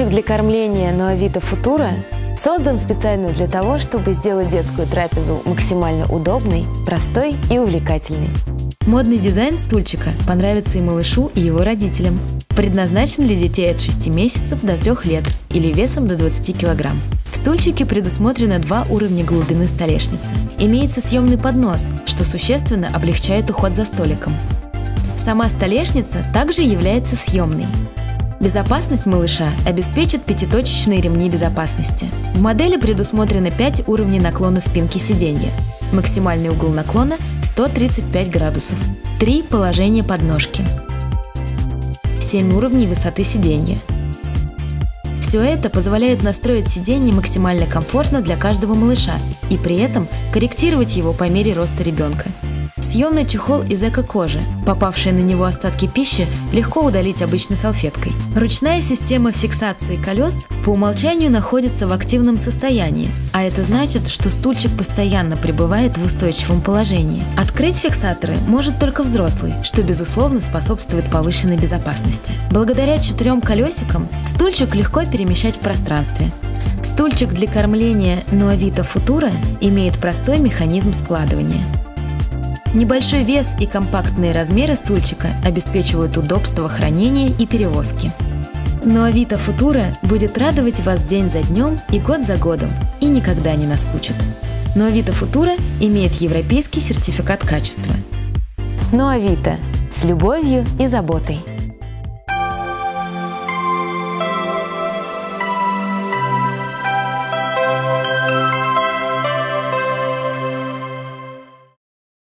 Стульчик для кормления Nuovita Futura создан специально для того, чтобы сделать детскую трапезу максимально удобной, простой и увлекательной. Модный дизайн стульчика понравится и малышу, и его родителям. Предназначен для детей от 6 месяцев до 3 лет или весом до 20 килограмм. В стульчике предусмотрено 2 уровня глубины столешницы. Имеется съемный поднос, что существенно облегчает уход за столиком. Сама столешница также является съемной. Безопасность малыша обеспечат 5-точечные ремни безопасности. В модели предусмотрено 5 уровней наклона спинки сиденья. Максимальный угол наклона 135 градусов. 3 положения подножки. 7 уровней высоты сиденья. Все это позволяет настроить сиденье максимально комфортно для каждого малыша и при этом корректировать его по мере роста ребенка. Съемный чехол из эко-кожи. Попавшие на него остатки пищи легко удалить обычной салфеткой. Ручная система фиксации колес по умолчанию находится в активном состоянии, а это значит, что стульчик постоянно пребывает в устойчивом положении. Открыть фиксаторы может только взрослый, что безусловно способствует повышенной безопасности. Благодаря 4 колесикам стульчик легко перемещать в пространстве. Стульчик для кормления Nuovita Futura имеет простой механизм складывания. Небольшой вес и компактные размеры стульчика обеспечивают удобство хранения и перевозки. Nuovita Futura будет радовать вас день за днем и год за годом и никогда не наскучит. Nuovita Futura имеет европейский сертификат качества. Nuovita. С любовью и заботой.